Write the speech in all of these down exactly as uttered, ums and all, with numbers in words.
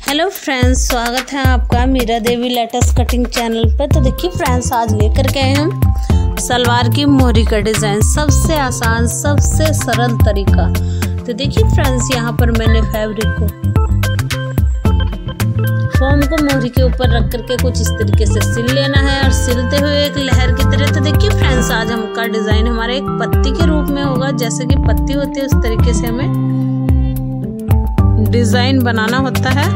Hello friends, स्वागत है आपका Meera Devi latest cutting channel पर। तो देखिए फ्रेंड्स, आज लेकर के आए हम सलवार की मोहरी का डिज़ाइन। सबसे आसान, सबसे सरल तरीका। तो देखिए फ्रेंड्स, यहाँ पर मैंने फैब्रिक को फॉर्म को मोहरी के ऊपर रख करके कुछ इस तरीके से सिल लेना है और सिलते हुए एक लहर की तरह। तो देखिए फ्रेंड्स, आज हमका डिज़ाइन हमारे एक पत्ती के रूप में होगा। जैसे कि पत्ती होती है उस तरीके से हमें डिज़ाइन बनाना होता है।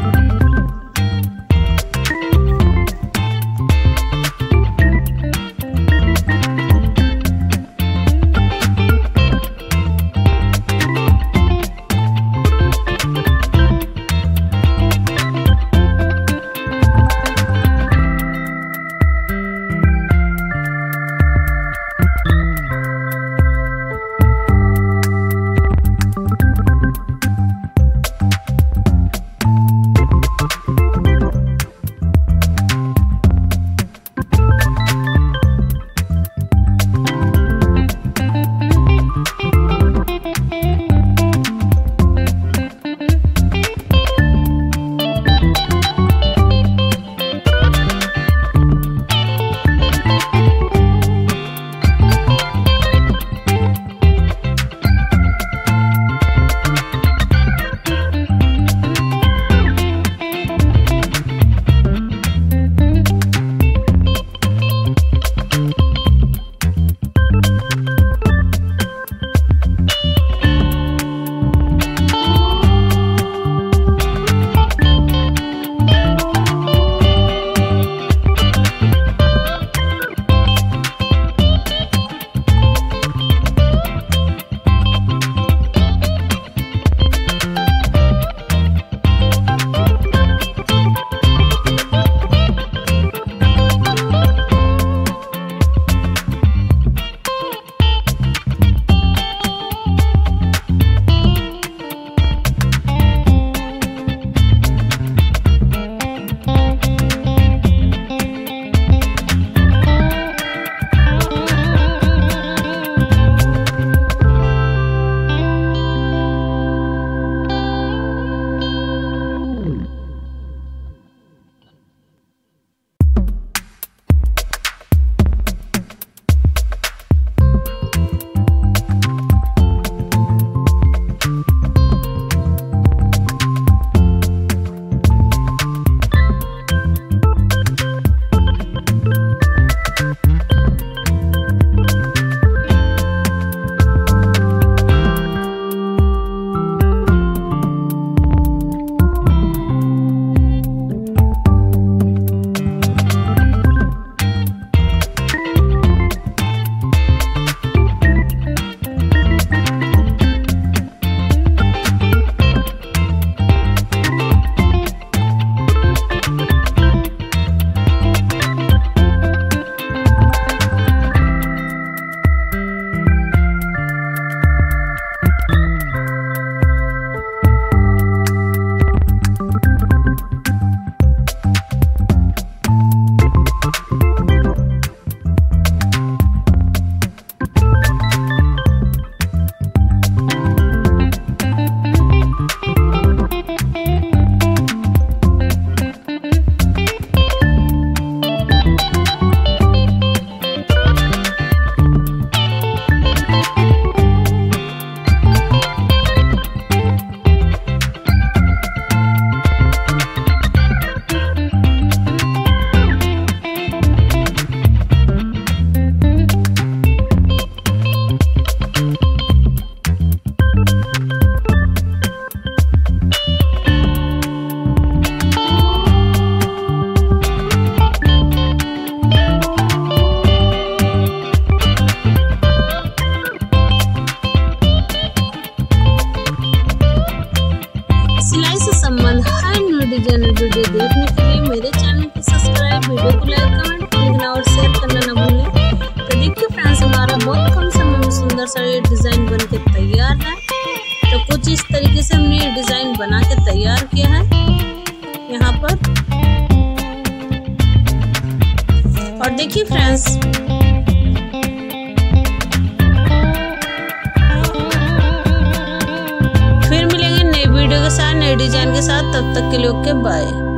वीडियो देखने के लिए मेरे चैनल को सब्सक्राइब, वीडियो को लाइक, कमेंट लिखना और शेयर करना ना भूलें। तो देखिए फ्रेंड्स, हमारा बहुत कम समय में सुंदर सा ये डिज़ाइन बन के तैयार है। तो कुछ इस तरीके से हमने ये डिज़ाइन बना के तैयार किया है यहाँ पर। और देखिए फ्रेंड्स, फिर मिलेंगे नई वीडियो के साथ, नई डिज़ाइन डिजाइन के साथ। तब तक के लिए ओके बाय।